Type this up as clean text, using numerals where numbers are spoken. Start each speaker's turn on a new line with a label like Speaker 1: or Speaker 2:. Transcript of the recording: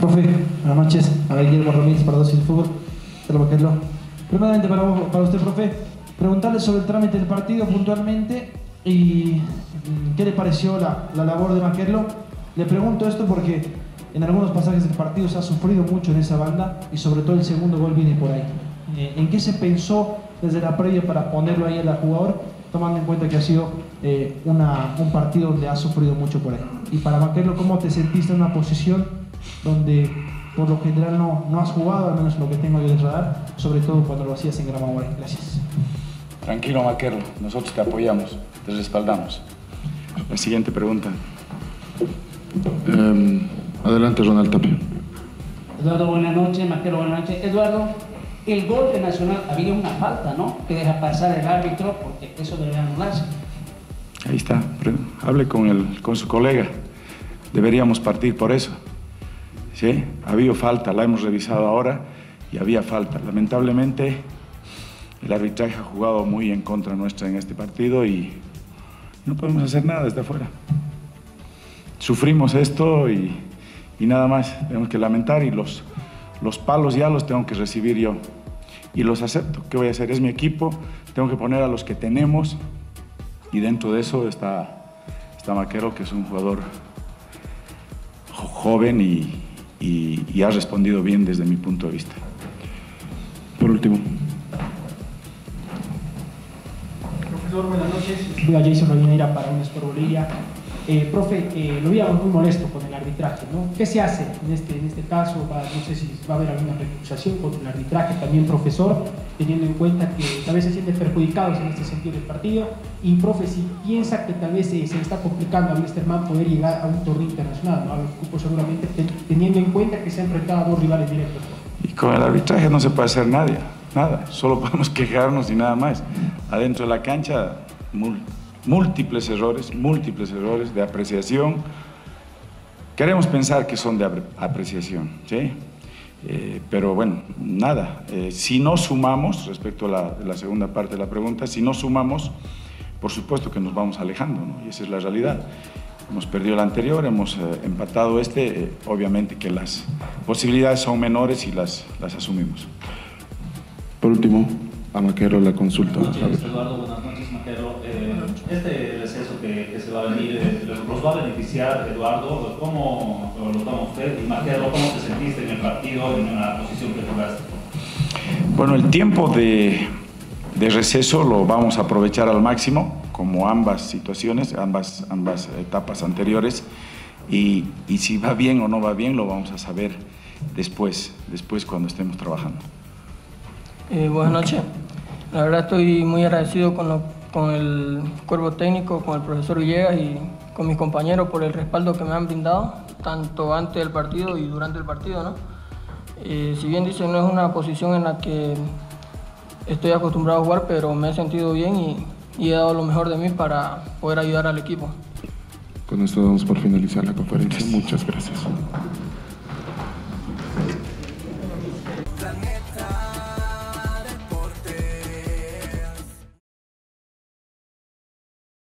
Speaker 1: Profe, buenas noches. A ver, Guillermo Ramírez para Dosis de Fútbol. Primeramente para usted, profe, preguntarle sobre el trámite del partido puntualmente y qué le pareció la labor de Maquerlo. Le pregunto esto porque en algunos pasajes del partido se ha sufrido mucho en esa banda y sobre todo el segundo gol viene por ahí. ¿En qué se pensó desde la previa para ponerlo ahí al jugador, tomando en cuenta que ha sido un partido donde ha sufrido mucho por ahí? Y para Maquerlo, ¿cómo te sentiste en una posición donde por lo general no has jugado, al menos lo que tengo yo de radar, sobre todo cuando lo hacías en Gramaguay? Gracias.
Speaker 2: Tranquilo, Maquerlo, nosotros te apoyamos, te respaldamos. La siguiente pregunta.
Speaker 3: Adelante, Ronald Tapia.
Speaker 4: Eduardo, buenas noches. Maquerlo, buenas noches. Eduardo, el gol de Nacional había una falta, ¿no?, que deja pasar el árbitro, porque eso debe anularse.
Speaker 2: Ahí está, hable con su colega. Deberíamos partir por eso. ¿Sí? Había falta, la hemos revisado ahora y había falta. Lamentablemente, el arbitraje ha jugado muy en contra nuestra en este partido y no podemos hacer nada desde afuera. Sufrimos esto y nada más. Tenemos que lamentar y los palos ya los tengo que recibir yo. Y los acepto. ¿Qué voy a hacer? Es mi equipo, tengo que poner a los que tenemos y dentro de eso está Maquerlo, que es un jugador joven y ha respondido bien desde mi punto de vista.
Speaker 3: Por último.
Speaker 1: Profesor, buenas noches. Voy a Jason Rodinera para un Sport Bolivia. Profe, lo veíamos muy molesto con el arbitraje, ¿no? ¿Qué se hace en este caso? No sé si va a haber alguna recusación contra el arbitraje también, profesor, teniendo en cuenta que tal vez se sienten perjudicados en este sentido del partido. Y, profe, si piensa que tal vez se le está complicando a Wilstermann poder llegar a un torneo internacional, ¿no?, a los cupos seguramente, teniendo en cuenta que se han enfrentado a dos rivales directos.
Speaker 2: Y con el arbitraje no se puede hacer nada, solo podemos quejarnos y nada más. Adentro de la cancha, múltiples errores de apreciación. Queremos pensar que son de apreciación, ¿sí? Pero bueno, nada. Si no sumamos, respecto a la segunda parte de la pregunta, si no sumamos, por supuesto que nos vamos alejando, ¿no? Y esa es la realidad. Hemos perdido el anterior, hemos empatado obviamente que las posibilidades son menores y las asumimos.
Speaker 3: Por último, a Maquerlo la consulta.
Speaker 5: Buenas noches, Eduardo, buenas noches, Maquerlo. Este receso que se va a venir, ¿los va a beneficiar, Eduardo? ¿Cómo lo toma usted? Y Maquerlo, ¿cómo te sentiste en el partido, en la posición que jugaste?
Speaker 2: Bueno, el tiempo de receso lo vamos a aprovechar al máximo, como ambas situaciones, ambas etapas anteriores, y si va bien o no va bien lo vamos a saber después cuando estemos trabajando.
Speaker 6: Buenas noches. La verdad estoy muy agradecido con el cuerpo técnico, con el profesor Villegas y con mis compañeros por el respaldo que me han brindado, tanto antes del partido y durante el partido, ¿no? Si bien dicen, no es una posición en la que estoy acostumbrado a jugar, pero me he sentido bien y he dado lo mejor de mí para poder ayudar al equipo.
Speaker 3: Con esto damos por finalizar la conferencia. Muchas gracias.